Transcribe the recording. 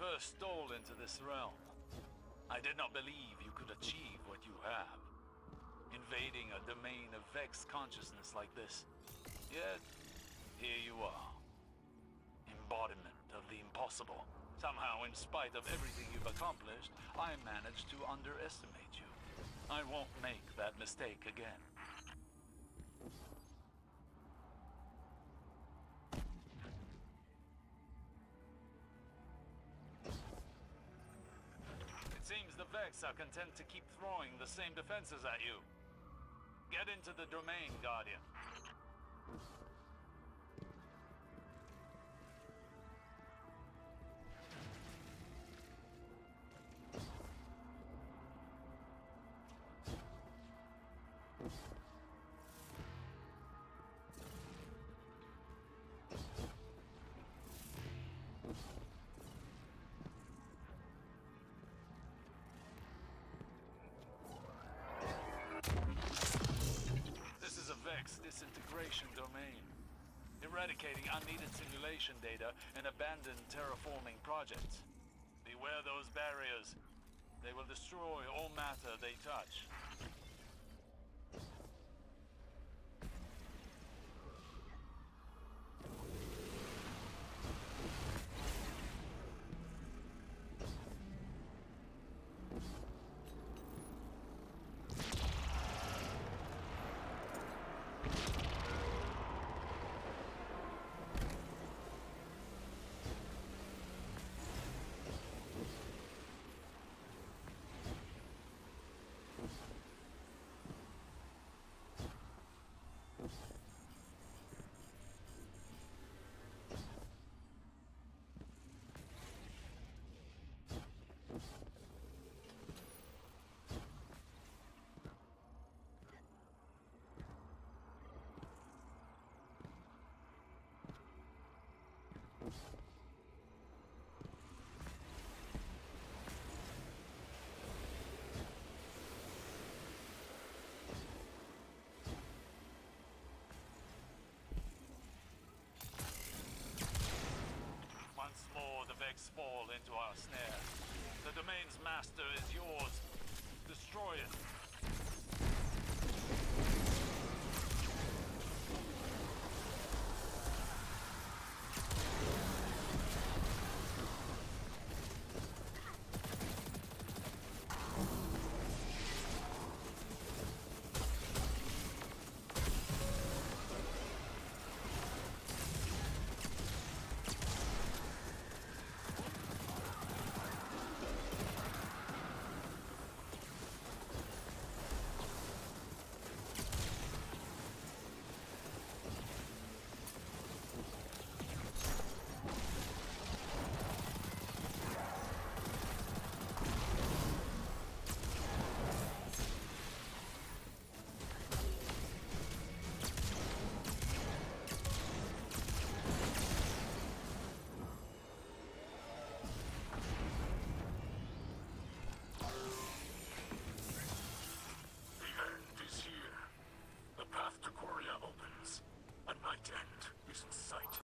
first stole into this realm, I did not believe you could achieve what you have. Invading a domain of Vex consciousness like this. Yet, here you are. Embodiment of the impossible. Somehow, in spite of everything you've accomplished, I managed to underestimate you. I won't make that mistake again. It seems the Vex are content to keep throwing the same defenses at you. Get into the domain, Guardian. This is a Vex disintegration domain. Eradicating unneeded simulation data and abandoned terraforming projects. Beware those barriers. They will destroy all matter they touch. Once more, the Vex fall into our snare. The domain's master is yours. Destroy it.